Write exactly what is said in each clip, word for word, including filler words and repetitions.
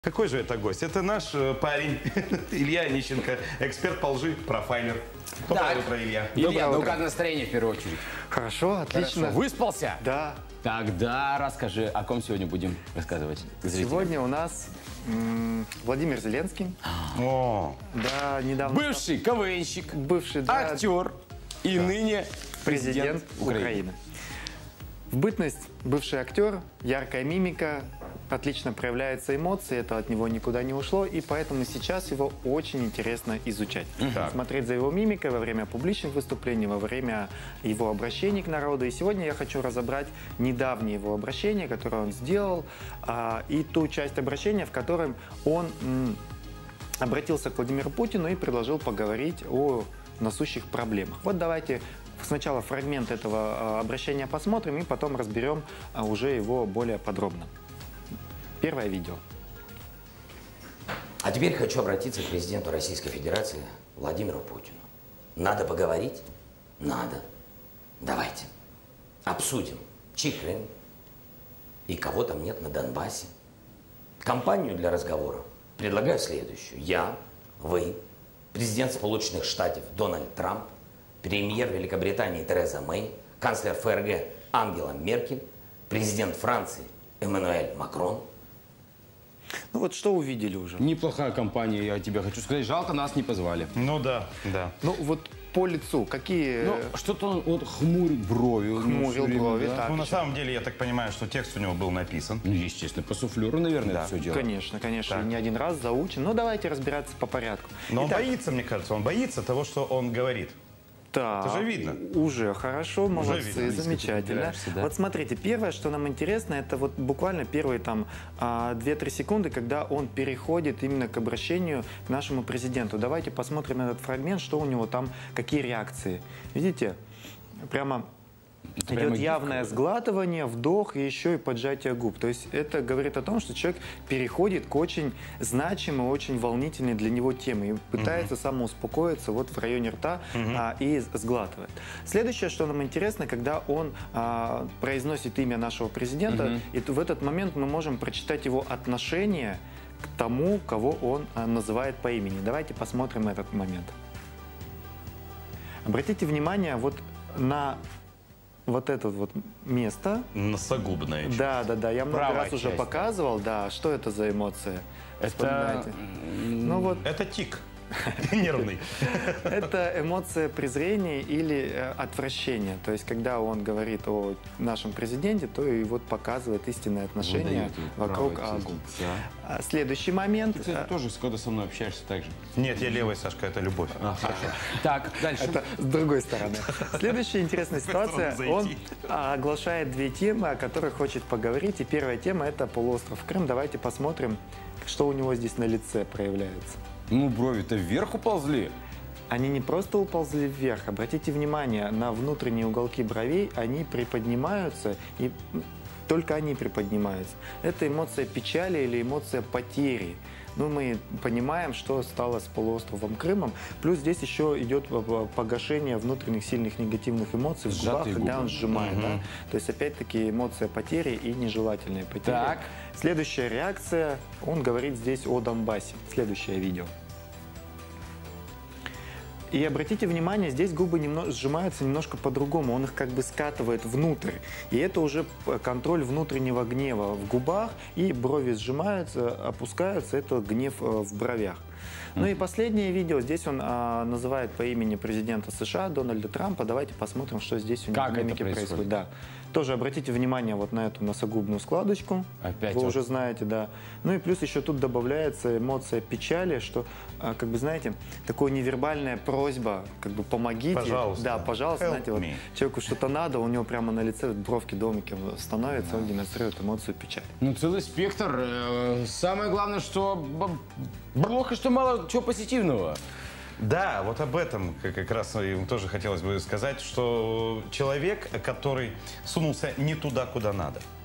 Какой же это гость? Это наш э, парень Илья Онищенко, эксперт по лжи, профайлер. Доброе утро, Илья. Илья, ну как настроение в первую очередь? Хорошо, отлично. Хорошо. Выспался? Да. Тогда расскажи, о ком сегодня будем рассказывать зрителям. Сегодня у нас м, Владимир Зеленский. О, Да, недавно... Бывший КВНщик, Бывший, да, актер и ныне президент Украины. В бытность бывший актер, яркая мимика, отлично проявляются эмоции, это от него никуда не ушло, и поэтому сейчас его очень интересно изучать. Так. Смотреть за его мимикой во время публичных выступлений, во время его обращений к народу. И сегодня я хочу разобрать недавнее его обращение, которое он сделал, а, и ту часть обращения, в котором он м, обратился к Владимиру Путину и предложил поговорить о насущих проблемах. Вот давайте сначала фрагмент этого обращения посмотрим, и потом разберем уже его более подробно. Первое видео. А теперь хочу обратиться к президенту Российской Федерации Владимиру Путину. Надо поговорить? Надо. Давайте обсудим, чей Крым и кого там нет на Донбассе. Компанию для разговора предлагаю следующую. Я, вы, президент Сполученных Штатов Дональд Трамп, премьер Великобритании Тереза Мэй, канцлер ФРГ Ангела Меркель, президент Франции Эммануэль Макрон. Ну вот что увидели уже? Неплохая компания, я тебе хочу сказать. Жалко, нас не позвали. ну да, да. Ну вот по лицу, какие... Ну, что-то он вот хмурит брови. у него Хмурил всё время, брови, да. так. Ну, на самом деле, я так понимаю, что текст у него был написан. Ну, естественно, по суфлеру, наверное, Да. это все дело. Конечно, конечно, Так. не один раз заучен. Но давайте разбираться по порядку. Но он Итак, боится, мне кажется, он боится того, что он говорит. так, Это же видно. Уже хорошо, молодцы, видно. замечательно. Разбираешься, да. Вот смотрите, первое, что нам интересно, это вот буквально первые там а, две-три секунды, когда он переходит именно к обращению к нашему президенту. Давайте посмотрим этот фрагмент, что у него там, какие реакции. Видите, прямо... Это Идет прямо явное гифка, да? сглатывание, вдох и еще и поджатие губ. То есть это говорит о том, что человек переходит к очень значимой, очень волнительной для него теме и пытается самоуспокоиться вот в районе рта а, и сглатывает. Следующее, что нам интересно, когда он а, произносит имя нашего президента, Мгм. и в этот момент мы можем прочитать его отношение к тому, кого он а, называет по имени. Давайте посмотрим этот момент. Обратите внимание вот на вот это вот место. Носогубное. Да, да, да. Я много Правая раз уже часть, показывал. Да, что это за эмоция? Это... Вспоминайте. Ну вот, Это тик нервный. это эмоция презрения или э, отвращения. То есть, когда он говорит о нашем президенте, то и вот показывает истинное отношение Выдает ей вокруг правая Агу. часть лица. А Следующий момент. Ты, кстати, э, тоже, когда со мной общаешься, так же. Нет, я левый, Сашка, это любовь. А, хорошо. Так, дальше. Это с другой стороны. Следующая интересная ситуация. сторону Он зайти. а, оглашает две темы, о которых хочет поговорить. И первая тема – это полуостров Крым. Давайте посмотрим, что у него здесь на лице проявляется. Ну, брови-то вверх уползли. Они не просто уползли вверх. Обратите внимание, на внутренние уголки бровей они приподнимаются, и только они приподнимаются. Это эмоция печали или эмоция потери. Ну, мы понимаем, что стало с полуостровом Крымом. Плюс здесь еще идет погашение внутренних сильных негативных эмоций в губах, Сжатые когда губы. он сжимает. Мгм. Да? То есть, опять-таки, эмоция потери и нежелательные потери. Так. Следующая реакция. Он говорит здесь о Донбассе. Следующее видео. И обратите внимание, здесь губы немного сжимаются немножко по-другому. Он их как бы скатывает внутрь. И это уже контроль внутреннего гнева в губах. И брови сжимаются, опускаются. Это гнев э, в бровях. Ну и последнее видео. Здесь он а, называет по имени президента США Дональда Трампа. Давайте посмотрим, что здесь у него Как в это мимике происходит? происходит. Да. Тоже обратите внимание вот на эту носогубную складочку. Опять Вы вот. уже знаете, да. Ну и плюс еще тут добавляется эмоция печали, что, а, как бы, знаете, такое невербальная просьба, как бы, помогите. Пожалуйста. Да, пожалуйста. Help Знаете, вот me. человеку что-то надо, у него прямо на лице вот бровки домики становятся, он демонстрирует эмоцию печали. Ну, целый спектр. Э, Самое главное, что б- плохо, что мало чего позитивного. Да, вот об этом как как раз им тоже хотелось бы сказать, что человек, который сунулся не туда, куда надо.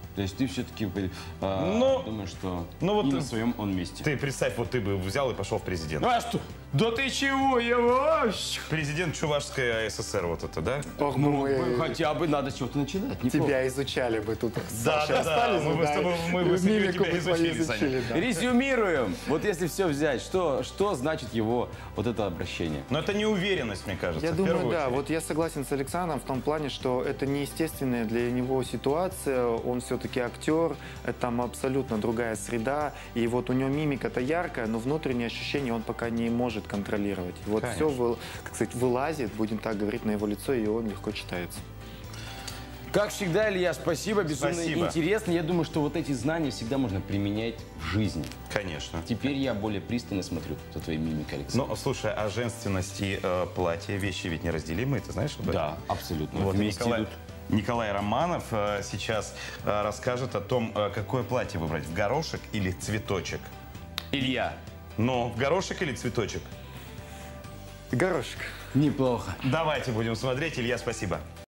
То есть ты все-таки э, Ну, думаешь, что ну вот не ты- на своем он месте. Ты представь, вот ты бы взял и пошел в президент. А что? Да ты чего, его? Президент Чувашской АССР вот это, да? Ох, мы Хотя бы надо с чего-то начинать. неплохо. тебя изучали бы тут. Да, да, да. Мы бы с тобой, мы бы с тобой Мимику тебя бы твою изучили, Саня. изучили, да. Резюмируем. Вот если все взять, что, что значит его вот это обращение? Но это неуверенность, мне кажется, Я в думаю, первую да. очередь. Вот я согласен с Александром в том плане, что это неестественная для него ситуация. Он все-таки актер, это там абсолютно другая среда. И вот у него мимика-то яркая, но внутренние ощущения он пока не может контролировать. И вот Конечно. все, как сказать, вылазит, будем так говорить, на его лицо, и он легко читается. Как всегда, Илья, спасибо, безумно Спасибо. интересно. Я думаю, что вот эти знания всегда можно применять в жизни. Конечно. Теперь я более пристально смотрю за твоей мимикой, Александр. Но, слушай, а женственность и э, платье, вещи ведь неразделимые, ты знаешь об этом? Да, абсолютно. Вот Вместе Николай, идут. Николай Романов э, сейчас э, расскажет о том, э, какое платье выбрать, в горошек или цветочек. Илья, Но в горошек или цветочек? Горошек. неплохо. Давайте будем смотреть. Илья, спасибо.